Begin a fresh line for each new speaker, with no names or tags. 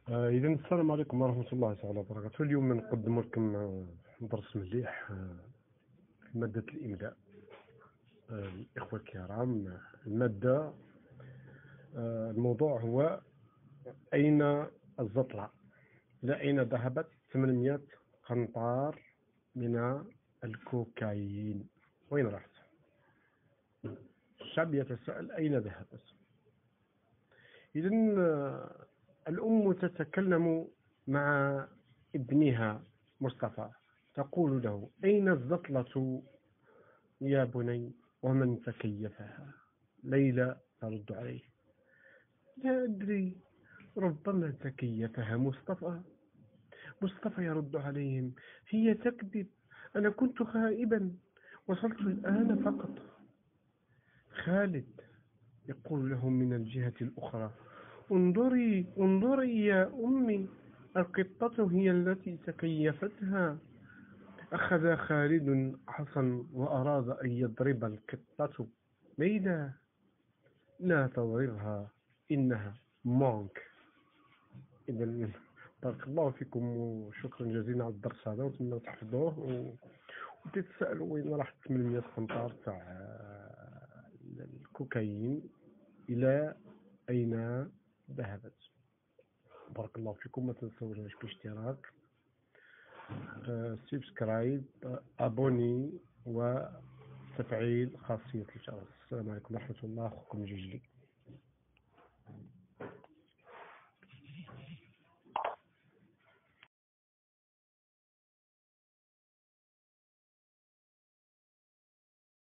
إذا السلام عليكم ورحمة الله تعالى وبركاته. اليوم نقدم لكم درس مليح في مادة الإملاء. الإخوة الكرام، المادة الموضوع هو أين الزطلة؟ إلى أين ذهبت 800 قنطار من الكوكايين؟ وين راحت؟ الشعب يتساءل أين ذهبت؟ إذا الأم تتكلم مع ابنها مصطفى، تقول له: أين الزطلة يا بني ومن تكيفها؟ ليلى ترد عليه: لا أدري، ربما تكيفها مصطفى. مصطفى يرد عليهم: هي تكذب، أنا كنت غائبا، وصلت الآن فقط. خالد يقول لهم من الجهة الأخرى: انظري انظري يا أمي، القطة هي التي تكيفتها. أخذ خالد عصا وأراد أن يضرب القطة. ليلى: لا تضربها، إنها مونك. إذا بارك الله فيكم وشكرا جزيلا على الدرس هذا، وتمنى تحفظوه وتتسألوا وين راح 800 قنطار تاع الكوكايين، إلى أين ذهبت. بارك الله فيكم. ما تنسوش بالاشتراك، سبسكرايب، أبوني، وتفعيل خاصية الجرس. السلام عليكم ورحمة الله. أخوكم جوجلي.